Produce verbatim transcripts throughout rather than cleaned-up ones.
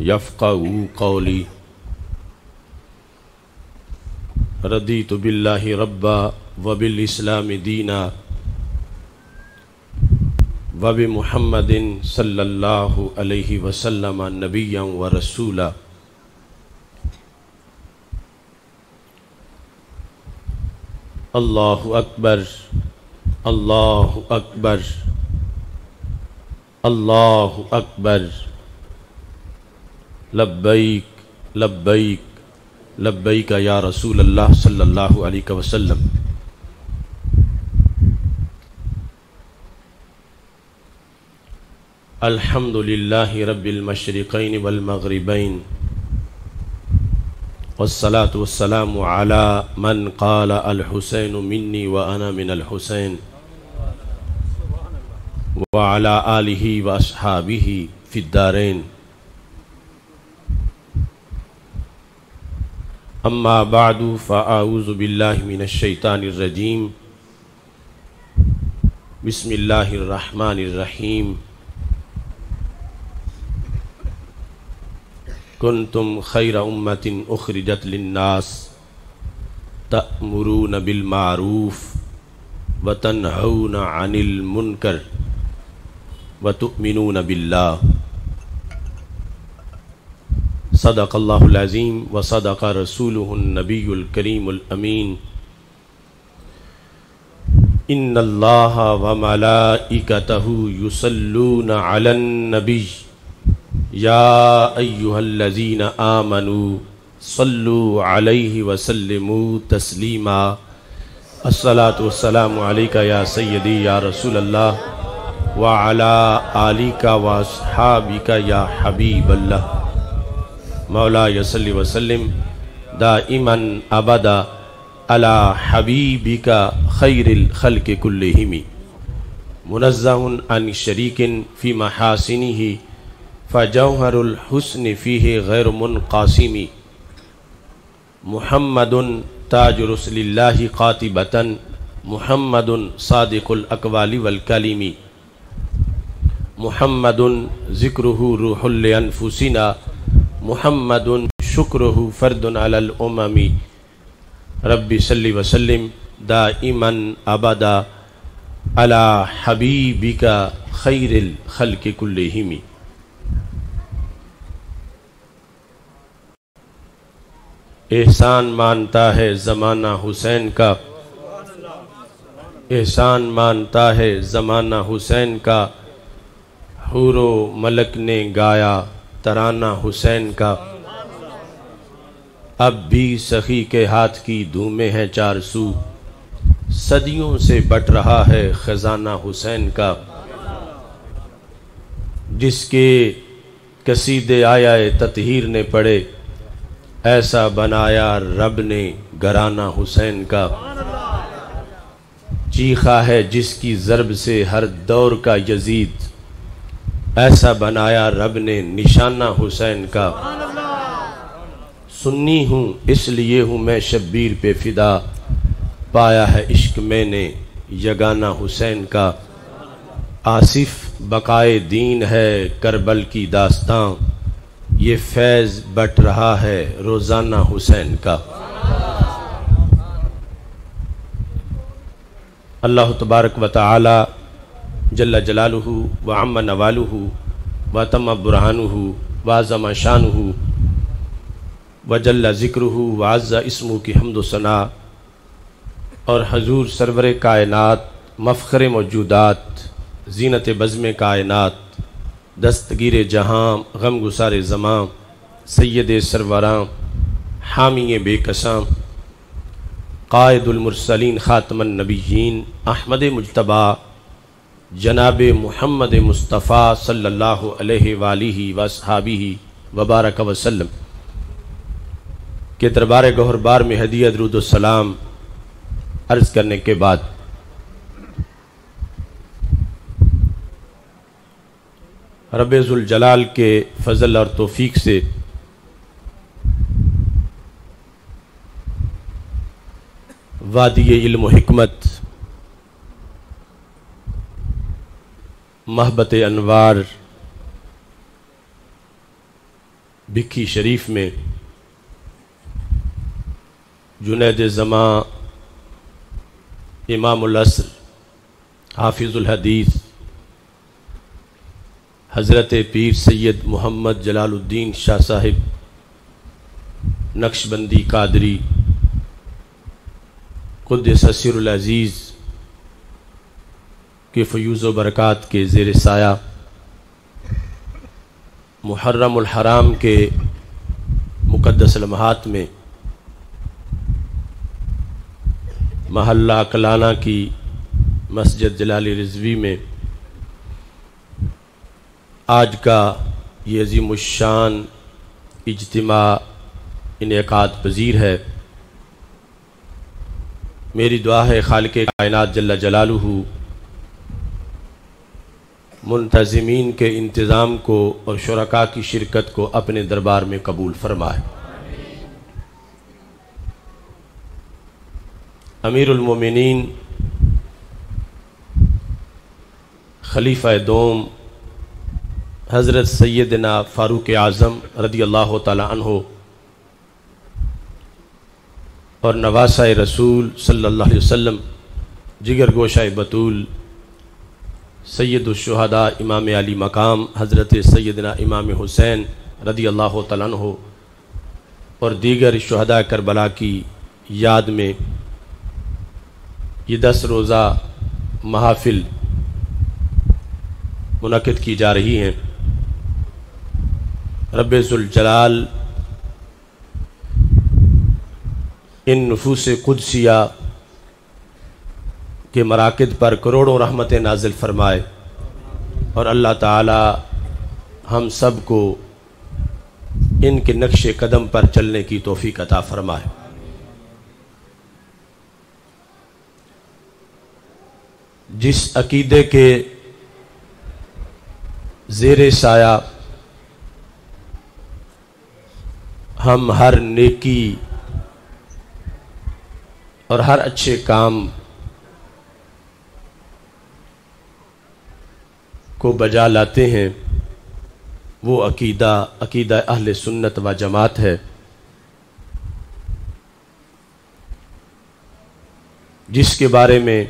يفقهوا قولي. رضيت بالله ربا وبالإسلام دينا وبمحمد صلى الله عليه وسلم نبيا ورسولا. الله أكبر الله أكبر الله أكبر. لبيك لبيك لبيك يا رسول الله صلى الله عليه وسلم. الحمد لله رب المشرقين والمغربين والصلاة والسلام على من قال الحسين مني وأنا من الحسين وعلى آله وأصحابه في الدارين. اما بعد فاعوذ باللہ من الشیطان الرجیم. بسم اللہ الرحمن الرحیم. کنتم خیر امۃ اخرجت للناس تأمرون بالمعروف وتنہون عن المنکر وتؤمنون باللہ. صدق اللہ العظیم وصدق رسولہ النبی الکریم الامین. ان اللہ وملائکتہ یصلون علی النبی یا ایہا الذین آمنوا صلوا علیہ وسلموا تسلیما. الصلاة والسلام علیکہ یا سیدی یا رسول اللہ وعلی آلک واصحابک یا حبیب اللہ. مولا یصلی وسلم دائما ابدا علی حبیبک خیر الخلق کلہم منزہ عن شریک فی محاسنہ فجوہر الحسن فیہ غیر منقاسم. محمد تاج رسل اللہ قاطبۃ محمد صادق الاقوال والکلم. محمد ذکرہ روح لانفسنا محمد شکرہ فرد علی الامم. رب صلی وسلم دائما ابدا علی حبیبک خیر الخلق کلہم. احسان مانتا ہے زمانہ حسین کا احسان مانتا ہے زمانہ حسین کا. حور و ملک نے گایا ترانہ حسین کا. اب بھی سخی کے ہاتھ کی دھومیں ہیں چار سو صدیوں سے بٹ رہا ہے خزانہ حسین کا. جس کے قصیدے آیا تطہیر نے پڑھے ایسا بنایا رب نے گھرانہ حسین کا. چیخا ہے جس کی ضرب سے ہر دور کا یزید ایسا بنایا رب نے نشانہ حسین کا. سنی ہوں اس لیے ہوں میں شبیر پہ فدا پایا ہے عشق میں نے یگانہ حسین کا. آصف بقائے دین ہے کربل کی داستاں یہ فیض بٹ رہا ہے روزانہ حسین کا. اللہ تبارک و تعالی جل جلالہ وعم نوالہ وتم برہانہ وعظم شانہ وجل ذکرہ وعز اسمہ کی حمد و ثنا اور حضور سرور کائنات مفخر موجودات زینت بزم کائنات دستگیر جہاں غم گسار زماں سید سروراں حامی بے کساں قائد المرسلین خاتم النبیین احمد مجتبیٰ جناب محمد مصطفیٰ صلی اللہ علیہ وآلہ وصحابہ وبارک وسلم کے دربار گوہر بار میں ہدیہ درود و سلام عرض کرنے کے بعد رب ذوالجلال کے فضل اور توفیق سے وادی علم و حکمت محبت انوار بکھی شریف میں جنید زماں امام العصر حافظ الحدیث حضرت پیر سید محمد جلال الدین شاہ صاحب نقشبندی قادری قدس سر العزیز کے فیوز و برکات کے زیر سایہ محرم الحرام کے مقدس لمحات میں محلہ کلانہ کی مسجد جلال رضوی میں آج کا یہ عظیم الشان اجتماع انعقاد پذیر ہے۔ میری دعا ہے خالق کائنات جل جلالہ منتظمین کے انتظام کو اور شرکاء کی شرکت کو اپنے دربار میں قبول فرمائے۔ امیر المومنین خلیفہ دوم حضرت سیدنا فاروق اعظم رضی اللہ تعالی عنہ اور نواسہ رسول صلی اللہ علیہ وسلم جگر گوشہ بطول سید الشہداء امام علی مقام حضرت سیدنا امام حسین رضی اللہ تعالیٰ عنہ اور دیگر شہداء کربلا کی یاد میں یہ دس روزہ محافل منعقد کی جا رہی ہیں۔ رب ذوالجلال ان نفوس قدسیہ کے مراکز پر کروڑوں رحمتیں نازل فرمائے اور اللہ تعالی ہم سب کو ان کے نقش قدم پر چلنے کی توفیق عطا فرمائے۔ جس عقیدے کے زیر سایہ ہم ہر نیکی اور ہر اچھے کام کو بجا لاتے ہیں، وہ عقیدہ عقیدہ اہل سنت و جماعت ہے، جس کے بارے میں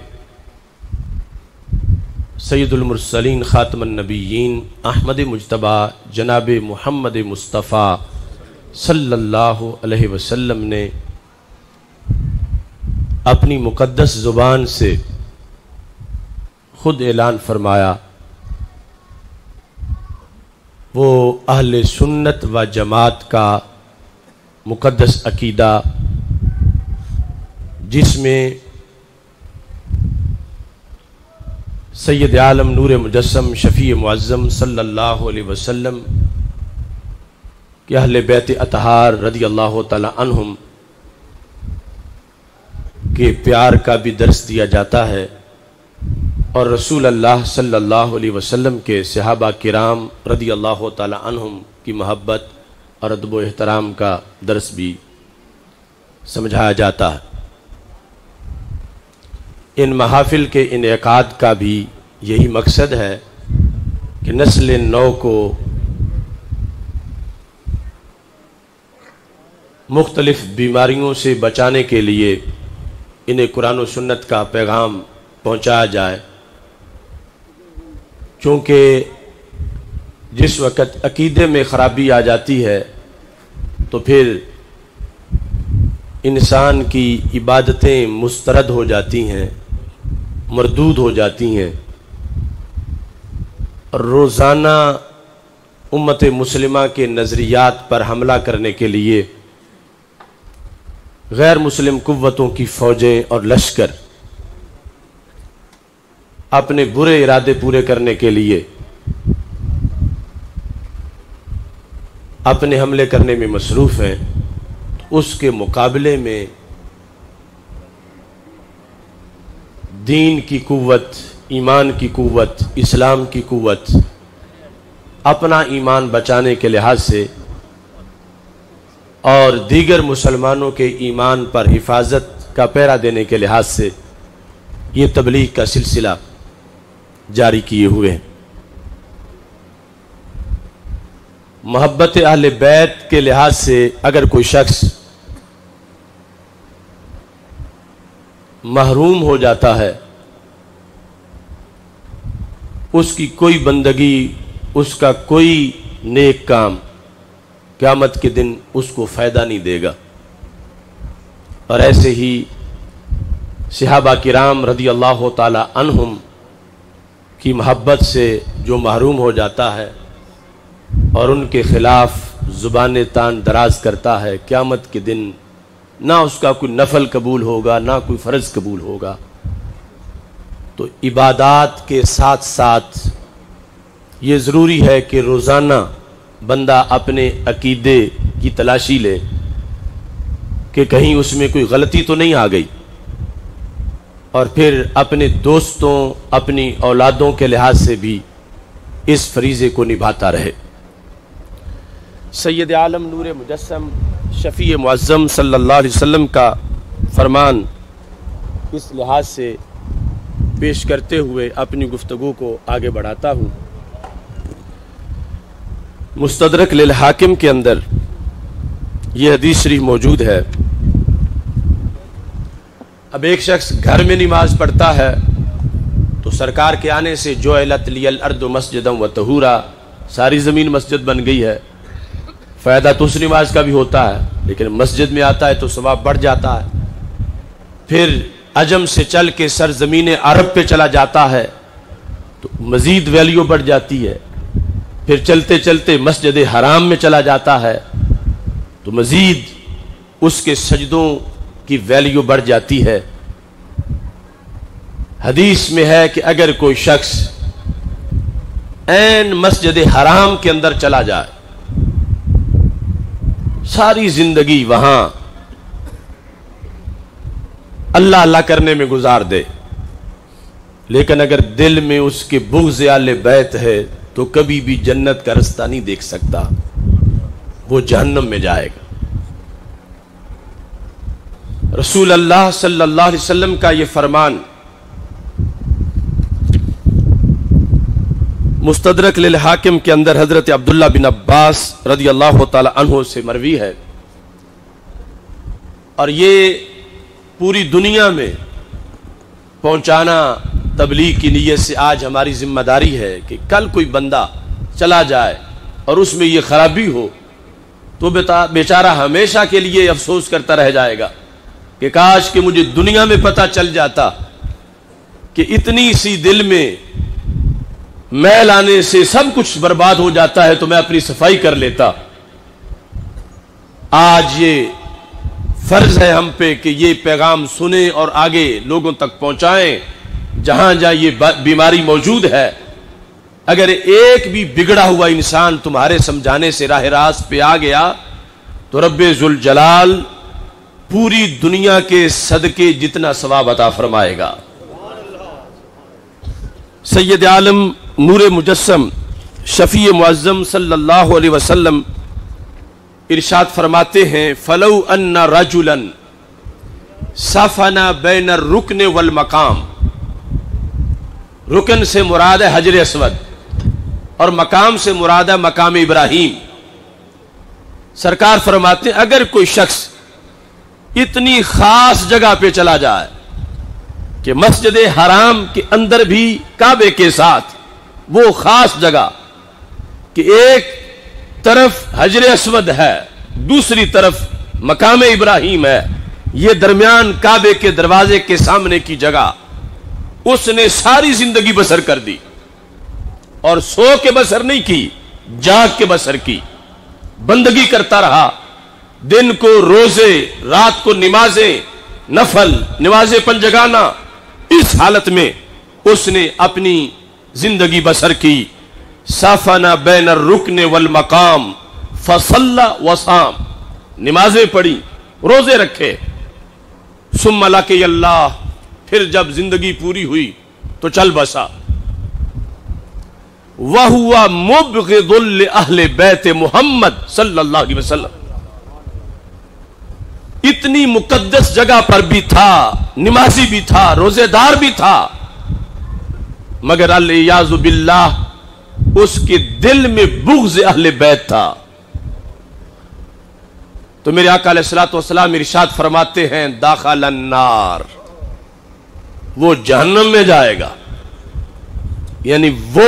سید المرسلین خاتم النبیین احمد مجتبیٰ جناب محمد مصطفیٰ صلی اللہ علیہ وسلم نے اپنی مقدس زبان سے خود اعلان فرمایا۔ وہ اہل سنت و جماعت کا مقدس عقیدہ جس میں سید عالم نور مجسم شفیع معظم صلی اللہ علیہ وسلم کہ اہل بیت اطہار رضی اللہ تعالی عنہم کے پیار کا بھی درس دیا جاتا ہے، اور رسول اللہ صلی اللہ علیہ وسلم کے صحابہ کرام رضی اللہ تعالی عنہم کی محبت اور ادب و احترام کا درس بھی سمجھایا جاتا ہے۔ ان محافل کے انعقاد کا بھی یہی مقصد ہے کہ نسل نو کو مختلف بیماریوں سے بچانے کے لیے انہیں قرآن و سنت کا پیغام پہنچایا جائے، چونکہ جس وقت عقیدے میں خرابی آ جاتی ہے تو پھر انسان کی عبادتیں مسترد ہو جاتی ہیں، مردود ہو جاتی ہیں، اور روزانہ امت مسلمہ کے نظریات پر حملہ کرنے کے لیے غیر مسلم قوتوں کی فوجیں اور لشکر اپنے برے ارادے پورے کرنے کے لیے اپنے حملے کرنے میں مصروف ہیں۔ اس کے مقابلے میں دین کی قوت، ایمان کی قوت، اسلام کی قوت اپنا ایمان بچانے کے لحاظ سے اور دیگر مسلمانوں کے ایمان پر حفاظت کا پہرا دینے کے لحاظ سے یہ تبلیغ کا سلسلہ جاری کیے ہوئے ہیں۔ محبت اہل بیت کے لحاظ سے اگر کوئی شخص محروم ہو جاتا ہے، اس کی کوئی بندگی، اس کا کوئی نیک کام قیامت کے دن اس کو فائدہ نہیں دے گا۔ اور ایسے ہی صحابہ کرام رضی اللہ تعالی عنہم کی محبت سے جو محروم ہو جاتا ہے اور ان کے خلاف زبان تان دراز کرتا ہے، قیامت کے دن نہ اس کا کوئی نفل قبول ہوگا نہ کوئی فرض قبول ہوگا۔ تو عبادات کے ساتھ ساتھ یہ ضروری ہے کہ روزانہ بندہ اپنے عقیدے کی تلاشی لے کہ کہیں اس میں کوئی غلطی تو نہیں آ گئی، اور پھر اپنے دوستوں، اپنی اولادوں کے لحاظ سے بھی اس فریضے کو نبھاتا رہے۔ سید عالم نور مجسم شفیع معظم صلی اللہ علیہ وسلم کا فرمان اس لحاظ سے پیش کرتے ہوئے اپنی گفتگو کو آگے بڑھاتا ہوں۔ مستدرک للحاکم کے اندر یہ حدیث شریف موجود ہے۔ اب ایک شخص گھر میں نماز پڑھتا ہے تو سرکار کے آنے سے جعلت لی الارض مسجدا وطہورا، ساری زمین مسجد بن گئی ہے۔ فائدہ تو اس نماز کا بھی ہوتا ہے، لیکن مسجد میں آتا ہے تو ثواب بڑھ جاتا ہے۔ پھر عجم سے چل کے سرزمین عرب پہ چلا جاتا ہے تو مزید ویلیو بڑھ جاتی ہے۔ پھر چلتے چلتے مسجد حرام میں چلا جاتا ہے تو مزید اس کے سجدوں کی ویلیو بڑھ جاتی ہے۔ حدیث میں ہے کہ اگر کوئی شخص عین مسجد حرام کے اندر چلا جائے، ساری زندگی وہاں اللہ اللہ کرنے میں گزار دے، لیکن اگر دل میں اس کے بغض اہل بیت ہے تو کبھی بھی جنت کا رستہ نہیں دیکھ سکتا، وہ جہنم میں جائے گا۔ رسول اللہ صلی اللہ علیہ وسلم کا یہ فرمان مستدرک للحاکم کے اندر حضرت عبداللہ بن عباس رضی اللہ تعالی عنہ سے مروی ہے، اور یہ پوری دنیا میں پہنچانا تبلیغ کی نیت سے آج ہماری ذمہ داری ہے کہ کل کوئی بندہ چلا جائے اور اس میں یہ خرابی ہو تو بیچارہ ہمیشہ کے لیے افسوس کرتا رہ جائے گا کہ کاش کہ مجھے دنیا میں پتہ چل جاتا کہ اتنی سی دل میں میل آنے سے سب کچھ برباد ہو جاتا ہے تو میں اپنی صفائی کر لیتا۔ آج یہ فرض ہے ہم پہ کہ یہ پیغام سنیں اور آگے لوگوں تک پہنچائیں جہاں جہاں یہ بیماری موجود ہے۔ اگر ایک بھی بگڑا ہوا انسان تمہارے سمجھانے سے راہ راست پہ آ گیا تو رب ذوالجلال پوری دنیا کے صدقے جتنا ثواب عطا فرمائے گا۔ سید عالم نور مجسم شفیع معظم صلی اللہ علیہ وسلم ارشاد فرماتے ہیں فلو ان رجلا صفنا بین الرکن والمقام، رکن سے مراد ہے حجر اسود اور مقام سے مراد ہے مقام ابراہیم۔ سرکار فرماتے ہیں اگر کوئی شخص اتنی خاص جگہ پہ چلا جائے کہ مسجد حرام کے اندر بھی کعبے کے ساتھ وہ خاص جگہ کہ ایک طرف حجر اسود ہے دوسری طرف مقام ابراہیم ہے، یہ درمیان کعبے کے دروازے کے سامنے کی جگہ، اس نے ساری زندگی بسر کر دی، اور سو کے بسر نہیں کی، جاگ کے بسر کی، بندگی کرتا رہا، دن کو روزے، رات کو نمازیں، نفل نمازیں پنجگانہ، اس حالت میں اس نے اپنی زندگی بسر کی۔ صافنا بین الرکن والمقام فصلى وصام، نمازیں پڑھی، روزے رکھے، ثم لقي اللہ، پھر جب زندگی پوری ہوئی تو چل بسا۔ وَهُوَ مُبْغِضٌ لِأَهْلِ بَيْتِ محمد صلی اللہ علیہ وسلم، اتنی مقدس جگہ پر بھی تھا، نمازی بھی تھا، روزے دار بھی تھا، مگر العیاذ باللہ اس کے دل میں بغض اہل بیت تھا۔ تو میرے آقا علیہ الصلوۃ والسلام ارشاد فرماتے ہیں داخل النار، وہ جہنم میں جائے گا، یعنی وہ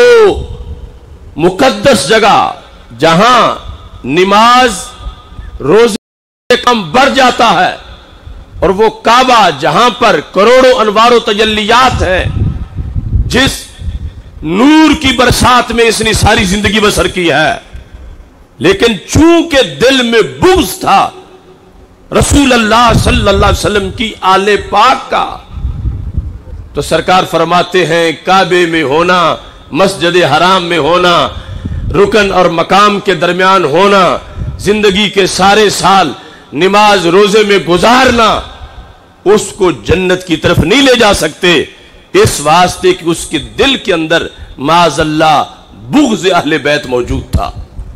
مقدس جگہ جہاں نماز روزے کم بڑھ جاتا ہے، اور وہ کعبہ جہاں پر کروڑوں انوار و تجلیات ہیں، جس نور کی برسات میں اس نے ساری زندگی بسر کی ہے، لیکن چونکہ دل میں بغض تھا رسول اللہ صلی اللہ علیہ وسلم کی آل پاک کا، تو سرکار فرماتے ہیں کعبے میں ہونا، مسجد حرام میں ہونا، رکن اور مقام کے درمیان ہونا، زندگی کے سارے سال نماز روزے میں گزارنا اس کو جنت کی طرف نہیں لے جا سکتے، اس واسطے کہ اس کے دل کے اندر معاذ اللہ بغض اہل بیت موجود تھا۔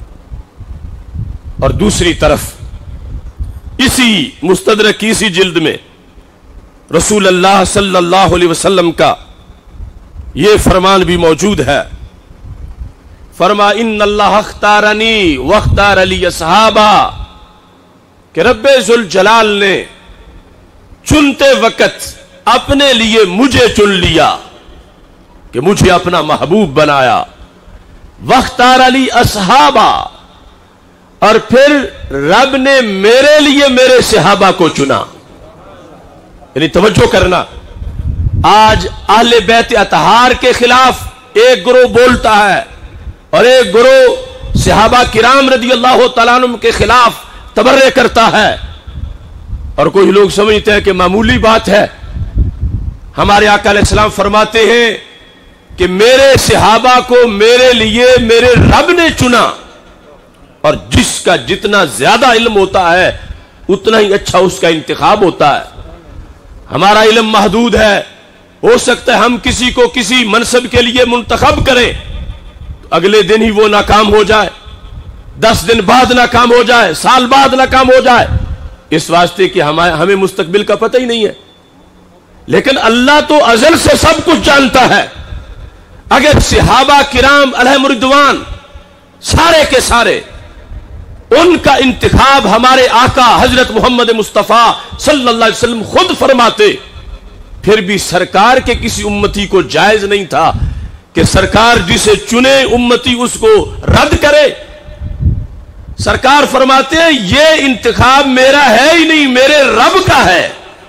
اور دوسری طرف اسی مستدرک کی اسی جلد میں رسول اللہ صلی اللہ علیہ وسلم کا یہ فرمان بھی موجود ہے، فرما ان اللہ اختارنی واختار علی اصحابہ، کہ رب ذوالجلال نے چنتے وقت اپنے لیے مجھے چن لیا، کہ مجھے اپنا محبوب بنایا، واختار علی اصحابہ، اور پھر رب نے میرے لیے میرے صحابہ کو چنا۔ یعنی توجہ کرنا، آج اہل بیت اطہار کے خلاف ایک گروہ بولتا ہے اور ایک گروہ صحابہ کرام رضی اللہ تعالیٰ عنہ کے خلاف تبرئے کرتا ہے، اور کوئی لوگ سمجھتے ہیں کہ معمولی بات ہے۔ ہمارے آقا علیہ السلام فرماتے ہیں کہ میرے صحابہ کو میرے لیے میرے رب نے چنا، اور جس کا جتنا زیادہ علم ہوتا ہے اتنا ہی اچھا اس کا انتخاب ہوتا ہے۔ ہمارا علم محدود ہے، ہو سکتا ہے ہم کسی کو کسی منصب کے لیے منتخب کریں، اگلے دن ہی وہ ناکام ہو جائے، دس دن بعد ناکام ہو جائے، سال بعد ناکام ہو جائے، اس واسطے کہ ہمیں مستقبل کا پتہ ہی نہیں ہے۔ لیکن اللہ تو ازل سے سب کچھ جانتا ہے۔ اگر صحابہ کرام علیہم رضوان سارے کے سارے ان کا انتخاب ہمارے آقا حضرت محمد مصطفیٰ صلی اللہ علیہ وسلم خود فرماتے، پھر بھی سرکار کے کسی امتی کو جائز نہیں تھا کہ سرکار جسے چنے امتی اس کو رد کرے۔ سرکار فرماتے ہیں یہ انتخاب میرا ہے ہی نہیں، میرے رب کا ہے۔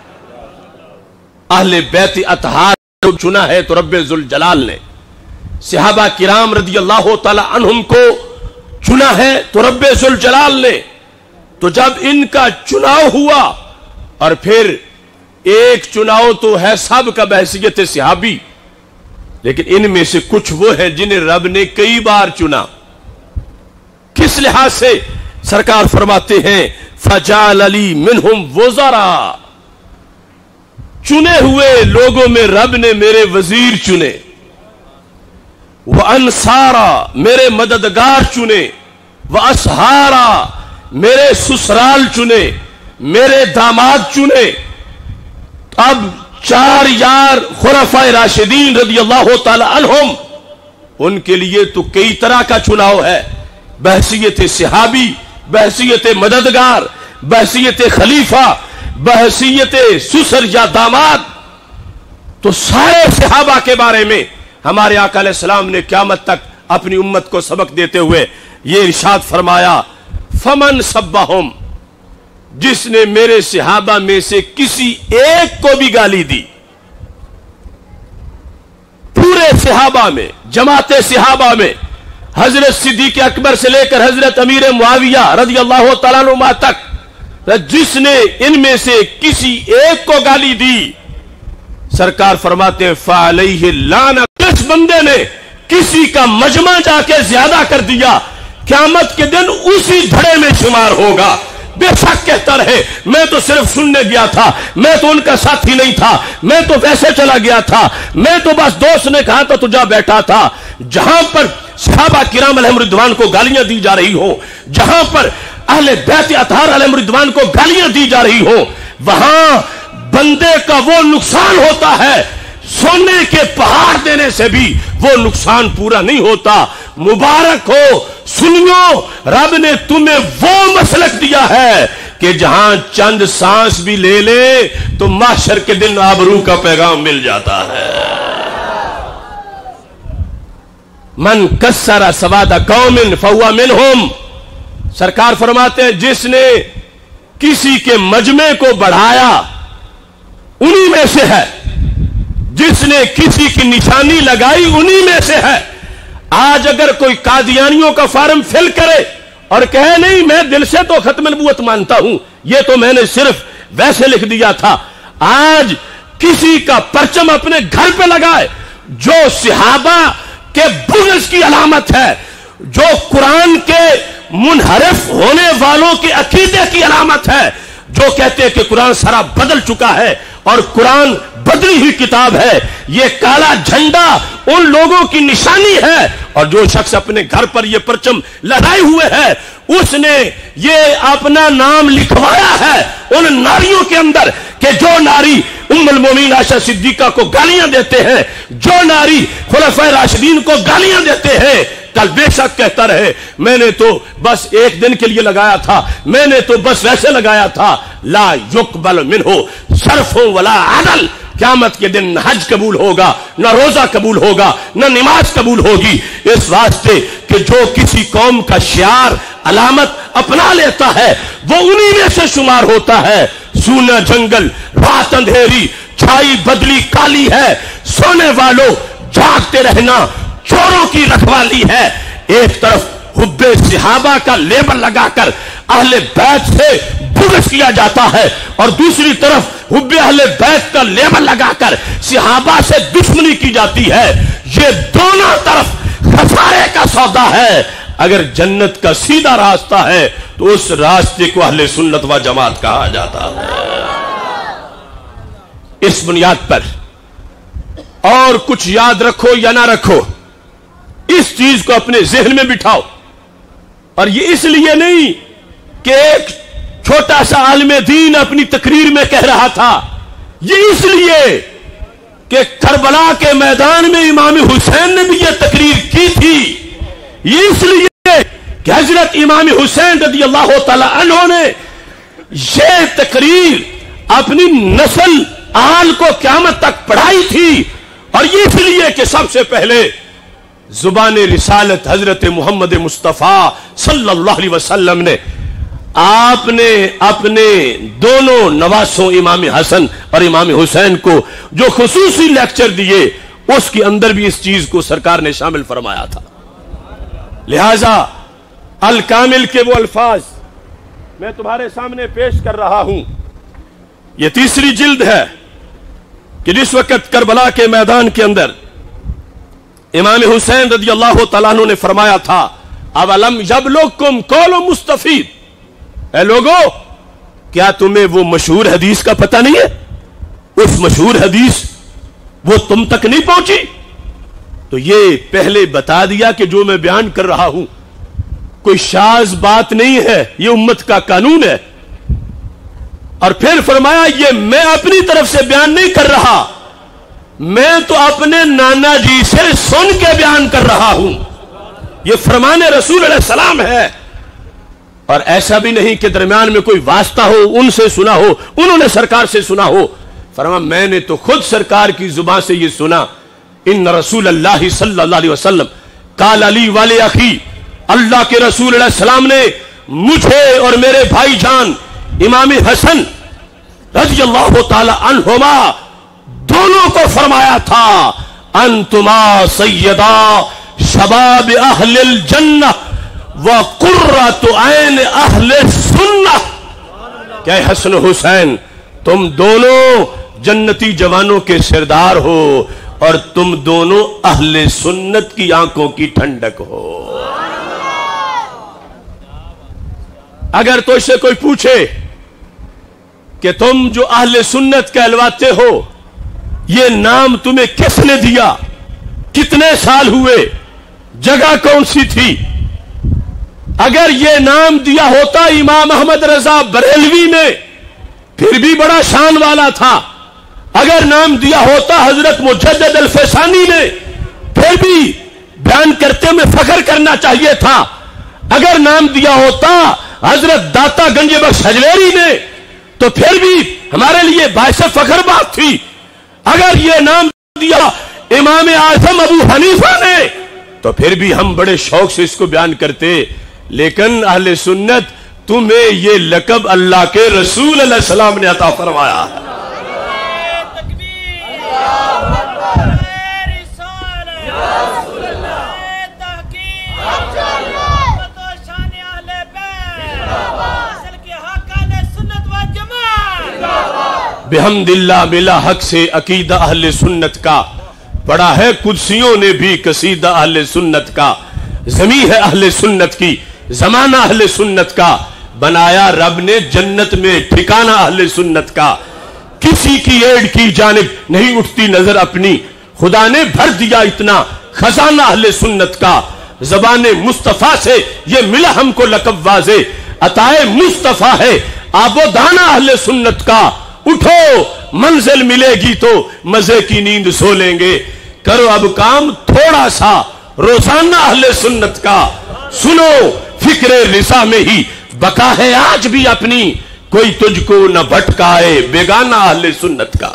اہل بیت اطہار کو چنا ہے تو رب ذوالجلال نے، صحابہ کرام رضی اللہ تعالی عنہم کو چنا ہے تو رب ذوالجلال نے۔ تو جب ان کا چناؤ ہوا، اور پھر ایک چناؤ تو ہے سب کا بحیثیت صحابی، لیکن ان میں سے کچھ وہ ہیں جنہیں رب نے کئی بار چنا۔ کس لحاظ سے؟ سرکار فرماتے ہیں فجعل لی منہم وزراء، چنے ہوئے لوگوں میں رب نے میرے وزیر چنے، وَأَنصَارًا، میرے مددگار چنے، وَأَصْحَارًا، میرے سسرال چنے، میرے داماد چنے۔ اب چار یار خلفائے راشدین رضی اللہ تعالی عنہم، ان کے لیے تو کئی طرح کا چناؤ ہے، بحیثیت صحابی، بحیثیت مددگار، بحیثیت خلیفہ، بحیثیت سسر یا داماد۔ تو سارے صحابہ کے بارے میں ہمارے آقا علیہ السلام نے قیامت تک اپنی امت کو سبق دیتے ہوئے یہ ارشاد فرمایا فمن سبہم، جس نے میرے صحابہ میں سے کسی ایک کو بھی گالی دی، پورے صحابہ میں، جماعت صحابہ میں، حضرت صدیق اکبر سے لے کر حضرت امیر معاویہ رضی اللہ تعالیٰ عنہ تک، جس نے ان میں سے کسی ایک کو گالی دی، سرکار فرماتے ہیں فعلیہ لعنت، اس بندے نے کسی کا مجمع جا کے زیادہ کر دیا، قیامت کے دن اسی دھڑے میں شمار ہوگا۔ بے شک کہتا رہے میں تو صرف سننے گیا تھا، میں تو ان کا ساتھی نہیں تھا، میں تو ویسے چلا گیا تھا، میں تو بس دوست نے کہا تھا تو جا بیٹھا تھا۔ جہاں پر صحابہ کرام علیہم رضوان کو گالیاں دی جا رہی ہوں، جہاں پر اہل بیت اطہار علیہم رضوان کو گالیاں دی جا رہی ہوں، وہاں بندے کا وہ نقصان ہوتا ہے، سونے کے پہاڑ دینے سے بھی وہ نقصان پورا نہیں ہوتا۔ मुबारक हो सुनियो, रब ने तुम्हें वो मसलक दिया है कि जहां चंद सांस भी ले ले तो महशर के दिन आबरू का पैगाम मिल जाता है। मन कस्सरा सवादा कौमिन फहुवा मिनहुम, सरकार फरमाते हैं जिसने किसी के मजमे को बढ़ाया उन्हीं में से है, जिसने किसी की निशानी लगाई उन्हीं में से है। आज अगर कोई कादियानियों का फार्म फिल करे और कहे नहीं मैं दिल से तो खत्म नबूवत मानता हूं, ये तो मैंने सिर्फ वैसे लिख दिया था, आज किसी का परचम अपने घर पे लगाए जो सहाबा के बुग़्ज़ की अलामत है, जो कुरान के मुनहरिफ होने वालों के अकीदे की अलामत है, जो कहते हैं कि कुरान सारा बदल चुका है और कुरान बदली हुई किताब है, ये काला झंडा उन लोगों की निशानी है। और जो शख्स अपने घर पर ये परचम लहराए हुए है उसने ये अपना नाम लिखवाया है उन नारियों के अंदर कि जो नारी उम्मुल मोमिनीन आयशा सिद्दीका को गालियां देते हैं, जो नारी खुलफाए राशिदीन को गालियां देते हैं, कल बेशक कहता रहे मैंने तो बस एक दिन के लिए लगाया था, मैंने तो बस वैसे लगाया था। ला युकबल मिन्हु सर्फो वला अदल, क़यामत के दिन न हज कबूल होगा, न रोजा कबूल होगा, न नमाज कबूल होगी। इस वास्ते कि जो किसी कौम का शियार अलामत अपना लेता है वो उन्हीं में से शुमार होता है। सूना जंगल रात अंधेरी, छाई बदली काली है, सोने वालों जागते रहना चोरों की रखवाली है। एक तरफ हुब्बे सहाबा का लेबल लगाकर अहले बैत से बुग़्ज़ किया जाता है और दूसरी तरफ हुब्बे अहले बैत का लेबल लगाकर सहाबा से दुश्मनी की जाती है। ये दोनों तरफ खसारे का सौदा है। अगर जन्नत का सीधा रास्ता है तो उस रास्ते को अहले सुन्नत व जमात कहा जाता है। इस बुनियाद पर और कुछ याद रखो या ना रखो, इस चीज को अपने जहन में बिठाओ। और ये इसलिए नहीं कि एक छोटा सा आलिम दीन अपनी तकरीर में कह रहा था, ये इसलिए कि करबला के मैदान में इमाम हुसैन ने भी यह तकरीर की थी। ये इसलिए कि हजरत इमाम हुसैन रज़ी अल्लाह तआला अन्हु ने यह तकरीर अपनी नस्ल आल को क़यामत तक पढ़ाई थी। और ये इसलिए कि सबसे पहले जुबान रिसालत हजरत मोहम्मद मुस्तफ़ा सल्लल्लाहु अलैहि वसल्लम ने आपने अपने दोनों नवासों इमाम हसन और इमाम हुसैन को जो खुसूसी लेक्चर दिए उसके अंदर भी इस चीज को सरकार ने शामिल फरमाया था। लिहाजा अल कामिल के वो अल्फाज मैं तुम्हारे सामने पेश कर रहा हूं। यह तीसरी जिल्द है कि जिस वक्त करबला के मैदान के अंदर इमाम हुसैन रज़ी अल्लाह तआला अन्हु ने फरमाया था, अवलम यबलुकुम कौलु मुस्तफीद, ऐ लोगो क्या तुम्हें वो मशहूर हदीस का पता नहीं है? उस मशहूर हदीस वो तुम तक नहीं पहुंची? तो ये पहले बता दिया कि जो मैं बयान कर रहा हूं कोई शाज बात नहीं है, ये उम्मत का कानून है। और फिर फरमाया ये मैं अपनी तरफ से बयान नहीं कर रहा, मैं तो अपने नाना जी से सुन के बयान कर रहा हूं। ये फरमाने रसूल अलैहि सलाम है। और ऐसा भी नहीं कि दरमियान में कोई वास्ता हो, उनसे सुना हो, उन्होंने सरकार से सुना हो। फरमा मैंने तो खुद सरकार की जुबान से ये सुना, इन रसूल अल्लाह सल्लल्लाहु अलैहि वसल्लम काल अली वाले अखी, अल्लाह के रसूल अलैहि सलाम ने मुझे और मेरे भाईजान इमाम हसन रज़ी अल्लाह तआला अन्हुमा दोनों को फरमाया था, अंतुमा सय्यदा शबाब अहलिल जन्नह व कुर्रतु ऐन अहले सुन्नह। क्या हसन हुसैन तुम दोनों जन्नती जवानों के सरदार हो और तुम दोनों अहले सुन्नत की आंखों की ठंडक हो। अगर तो इससे कोई पूछे कि तुम जो अहले सुन्नत कहलवाते हो ये नाम तुम्हें किसने दिया, कितने साल हुए, जगह कौन सी थी? अगर ये नाम दिया होता इमाम अहमद रजा बरेलवी ने फिर भी बड़ा शान वाला था। अगर नाम दिया होता हजरत मुजद्दिद अल फैसानी ने फिर भी بیان کرتے میں فخر کرنا چاہیے تھا. اگر نام دیا ہوتا حضرت داتا گنج بخش حجویری نے تو پھر بھی ہمارے لیے باعث فخر بات تھی. اگر یہ نام دیا امام اعظم ابو حنیفہ نے تو پھر بھی ہم بڑے شوق سے اس کو بیان کرتے. لیکن اہل سنت تمہیں یہ لقب اللہ کے رسول علیہ السلام نے عطا فرمایا ہے. بحمد اللہ ملا حق سے عقیدہ اہل سنت کا، پڑھا ہے قدسیوں نے بھی قصیدہ اہل سنت کا. زمین ہے اہل سنت کی، زمانہ اہل سنت کا، بنایا رب نے جنت میں ٹھکانہ اہل سنت کا. کسی کی ایڈ کی جانب نہیں اٹھتی نظر اپنی، خدا نے بھر دیا اتنا خزانہ اہل سنت کا. زبان مصطفیٰ سے یہ ملا ہم کو لقب واضح، عطائے مصطفیٰ ہے آب و دانہ اہل سنت کا. اٹھو منزل ملے گی تو مزے کی نیند سو لیں گے. کرو اب کام تھوڑا سا روزانہ اہل سنت کا. سنو فکر رسا میں ہی بقا ہے آج بھی اپنی، کوئی تجھ کو نہ بھٹکائے بیگانہ اہل سنت کا.